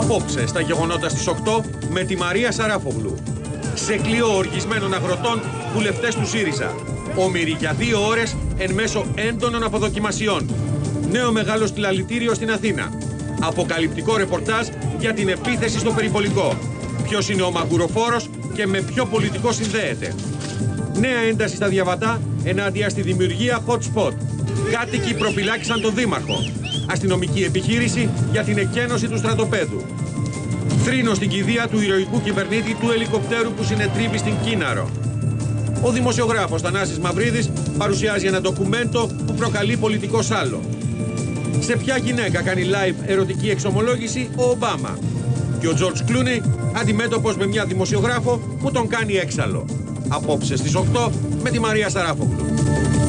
Απόψε στα γεγονότα στις 8 με τη Μαρία Σαράφογλου. Σε κλειό οργισμένων αγροτών, βουλευτές του ΣΥΡΙΖΑ. Όμηροι για 2 ώρες εν μέσω έντονων αποδοκιμασιών. Νέο μεγάλο στυλαλητήριο στην Αθήνα. Αποκαλυπτικό ρεπορτάζ για την επίθεση στο περιπολικό. Ποιος είναι ο μαγκουροφόρος και με ποιο πολιτικό συνδέεται. Νέα ένταση στα Διαβατά ενάντια στη δημιουργία hot spot. Κάτοικοι προφυλάκησαν τον Δήμαρχο. Αστυνομική επιχείρηση για την εκένωση του στρατοπέδου. Θρήνο στην κηδεία του ηρωικού κυβερνήτη του ελικοπτέρου που συνετρίβει στην Κίναρο. Ο δημοσιογράφος Θανάσης Μαυρίδης παρουσιάζει ένα ντοκουμέντο που προκαλεί πολιτικό σάλο. Σε ποια γυναίκα κάνει live ερωτική εξομολόγηση ο Ομπάμα. Και ο Τζορτζ Κλούνι αντιμέτωπος με μια δημοσιογράφο που τον κάνει έξαλλο. Απόψε στις 8 με τη Μαρία Σαράφογλου.